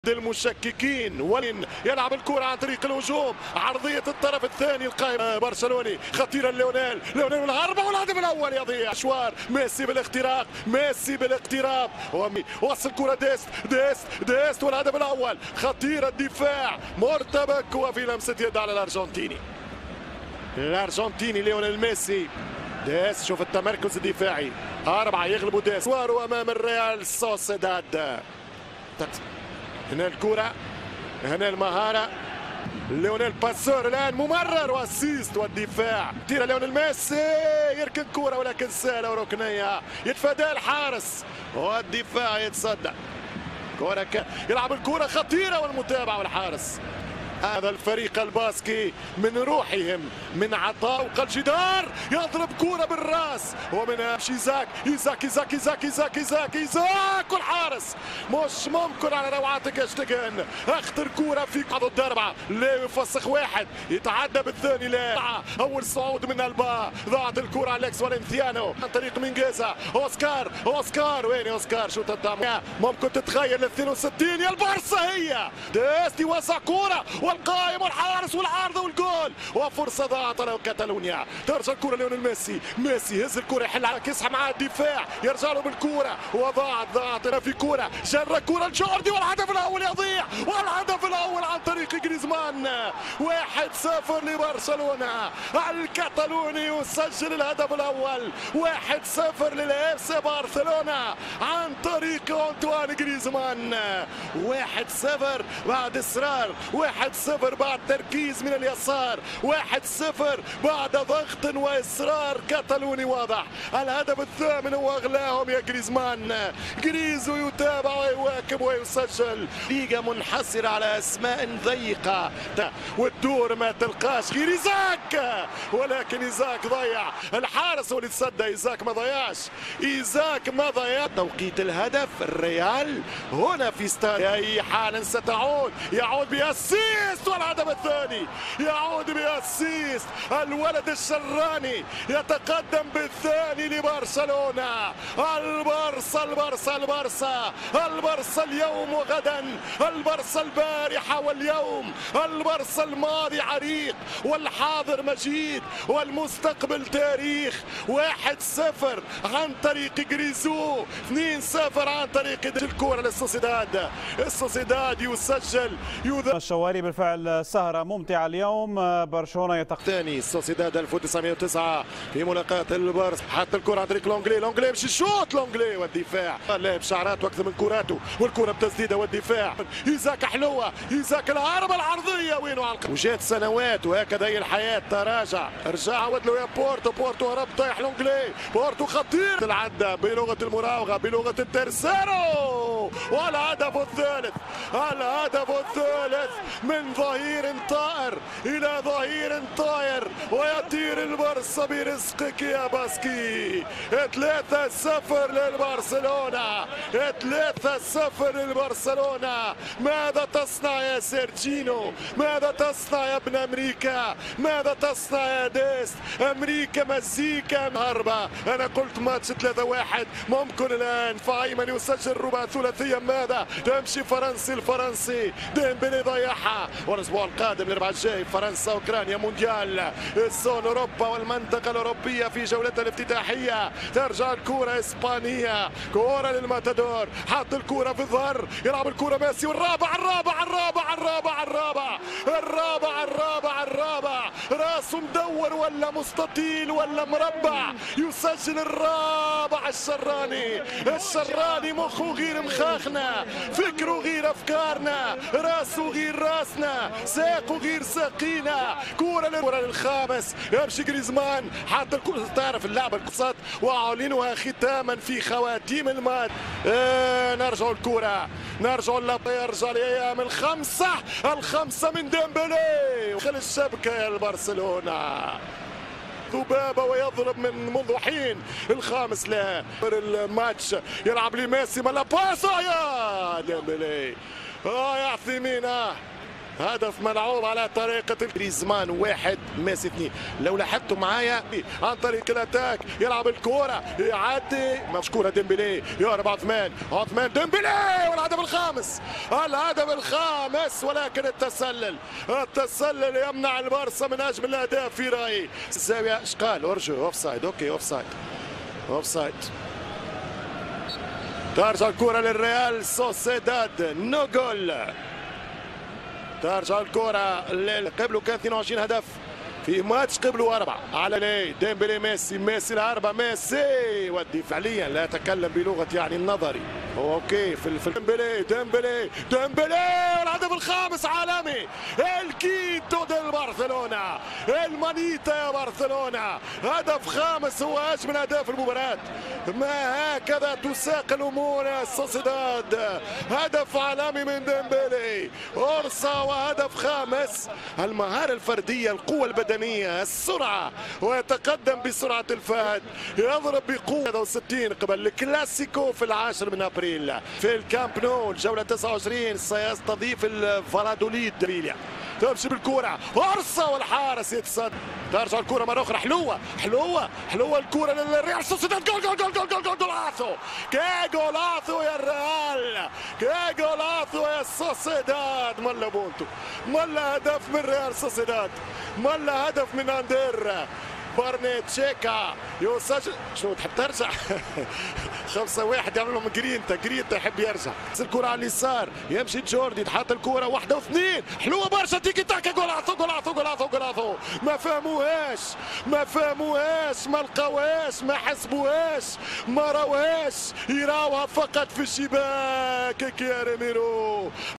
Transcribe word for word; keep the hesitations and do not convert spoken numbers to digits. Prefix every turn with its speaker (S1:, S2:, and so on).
S1: المشككين. وين يلعب الكرة عن طريق الهجوم، عرضية الطرف الثاني القائم برشلوني، خطيرة ليونيل، ليونيل الهربة والهدف الأول يضيع. أشوار ميسي بالاختراق، ميسي بالاقتراب، وصل كرة ديست ديست ديست والهدف الأول. خطيرة الدفاع مرتبك، وفي لمسة يد على الأرجنتيني الأرجنتيني ليونيل ميسي. ديست شوف التمركز الدفاعي، أربعة يغلبوا ديست وارو أمام الريال سوسيداد. هنا الكرة، هنا المهارة، ليونيل باسور الآن ممرر واسيست، والدفاع تيرا ليونيل ميسي يركن كرة ولكن سهلة وركنية يتفادى الحارس والدفاع يتصدى. كرة ك... يلعب الكرة خطيرة والمتابعة والحارس. هذا الفريق الباسكي من روحهم، من عطاء الجدار، يضرب كرة بالراس ومن ايزاك ايزاك ايزاك ايزاك ايزاك ايزاك ايزاك والحارس مش ممكن على روعتك اشتكن. اخطر كرة في ضد اربعة، لا يفسخ واحد يتعدى بالثاني، لا اول صعود من البا، ضاعت الكرة على اليكس فالنسيانو عن طريق مينجيزا. اوسكار اوسكار وين اوسكار؟ شو تدعم ممكن تتخيل اثنين وستين يا البارسا، هي ديست يوسع كرة والقائم والحارس والعارضة والجول، وفرصة ضاعت له كاتالونيا. ترجع الكرة ليونيل ميسي، ميسي يهز الكرة يحل على كسحة مع الدفاع، يرجع له بالكرة وضاعت ضاعت في كرة، جرى كرة لجوردي والهدف الأول يضيع، والهدف الأول عن طريق جريزمان. واحد صفر لبرشلونة، الكتالوني يسجل الهدف الأول. واحد صفر للاف سي برشلونة عن طريق أنطوان جريزمان. واحد صفر بعد إصرار، واحد صفر بعد تركيز من اليسار، واحد صفر بعد ضغط واصرار كتالوني واضح. الهدف الثامن واغلاهم يا جريزمان. جريزو يتابع ويواكب ويسجل. ليغا منحصرة على اسماء ضيقة والدور ما تلقاش غير ايزاك، ولكن ايزاك ضيع. الحارس هو اللي تصدى، ايزاك ما ضيعش، ايزاك ما ضيع. توقيت الهدف الريال هنا في استاد، اي حال ستعود، يعود بأسيست والهدف الثاني، يعود بأسيست. الولد الشراني يتقدم بالثاني لبرشلونة. البرصا البرصا البرصا البرصا اليوم وغدا، البرصا البارحة واليوم، البرصا الماضي عريق والحاضر مجيد والمستقبل تاريخ. واحد صفر عن طريق جريزو، اثنين صفر عن طريق الكرة للسوسيداد. السوسيداد يسجل يذ...
S2: الشواري بالفعل سهرة ممتعة اليوم. برشلونة يتق...
S1: ثاني السوسيداد ألف وتسعمئة وتسعة في ملاقاة البارس، حتى الكرة عن طريق لونجلي، لونجلي يمشي الشوط، لونجلي والدفاع، لاعب شعراته أكثر من كراته، والكرة بتسديدة والدفاع. إيزاك حلوة، إيزاك العربة العرضية وينو على الق... وجات سنوات وهكذا هي الحياة. تراجع، رجع عود له يا بورتو، بورتو هرب طايح لونجلي، بورتو خطير، العدة بلغة المراوغة بلغة الترسانو، والهدف الثالث، الهدف الثالث من ظهير طائر إلى ظهير طائر، ويطير البرصا برزقك يا باسكي. ثلاثة صفر للبرشلونة، ثلاثة صفر للبرشلونة. ماذا تصنع يا سيرجينو؟ ماذا تصنع يا ابن أمريكا؟ ماذا تصنع يا ديست؟ أمريكا مزيكا هربة. أنا قلت ماتش ثلاثة واحد، ممكن الآن فايمن يسجل ربع ثلاثية. ماذا تمشي فرنسي الفرنسي، ديمبلي ضيعها. والأسبوع القادم الأربعاء الجاي فرنسا أوكرانيا مونديال الزون أوروبا والمنطقة الأوروبية في جولتها الافتتاحية. ترجع الكرة إسبانية، كرة للماتادور، حط الكرة في الظهر، يلعب الكرة ميسي، والرابع الرابع الرابع الرابع الرابع الرابع الرابع الرابع راسه مدور ولا مستطيل ولا مربع، يسجل الرابع الشراني. الشراني مخه غير مخاخنا، فكره غير أفكارنا، راسه غير راسنا، ساقه غير ساقينا. كرة للكرة للخامس، يمشي جريزمان، حتى الكرة تعرف اللعبة القصاد وأعلنها ختاما في خواتيم المات. اه نرجع الكرة، نرجع اللعبة، يرجع لأيام الخمسة، الخمسة من ديمبلي خل الشبكة يا البرشلونة. ذبابة ويضرب من منذ حين الخامس له الماتش، يلعب لميسي، ما لا باس يا ديمبلي، اه يا عثيمين، اه هدف ملعوب على طريقة جريزمان واحد ميسي اثنين. لو لاحظتوا معايا عن طريق الاتاك يلعب الكرة يعدي مشكورة ديمبلي يهرب عثمان عثمان ديمبلي والهدف الخامس الهدف الخامس ولكن التسلل التسلل يمنع البارسا من أجمل الأهداف في رأيي. الزاوية ايش قال ارجو اوف سايد اوكي اوف سايد اوف سايد. ترجع الكرة للريال سوسيداد نو جول. ترجع الكرة قبله كان اثنين وعشرين هدف في ماتش قبله أربعة على لي ديمبلي ميسي ميسي الهربة ميسي ودي فعليا لا أتكلم بلغة يعني النظري هو أوكي في في ديمبلي ديمبلي ديمبلي والهدف الخامس عالمي الكيتو ديل برشلونة المانيتا يا برشلونة هدف خامس هو أجمل أهداف المباراة. ما هكذا تساق الأمور يا سوسيداد هدف عالمي من ديمبلي أرصا وهدف خامس. المهارة الفردية القوة البدنية السرعة ويتقدم بسرعة الفهد يضرب بقوة ستين قبل الكلاسيكو في العاشر من أبريل في الكامب نو الجولة تسعة وعشرين سيستضيف الفالادوليد بيليا. تمشي بالكرة أرصا والحارس يتصد. ترجع الكرة مرة أخرى حلوة حلوة حلوة الكرة للريال سوسيداد جول جول جول جول جول جول جولاسو كي جولاسو يا الريال كي جولاسو يا سوسيداد. ملا بونتو ملا هدف من ريال سوسيداد ملا هدف من أندير بارني تشيكا يسجل. شنو تحب ترجع؟ خمسة واحد يعمل لهم جرينتا جرينتا يحب يرجع. الكرة على اليسار يمشي جوردي تحط الكرة واحدة واثنين حلوة برشا تيكي تاكا جولاسو جولاسو جولاسو جولاسو. ما فهموهاش ما فهموهاش ما لقاوهاش ما حسبوهاش ما راوهاش يراوها فقط في الشباك كي ريميرو.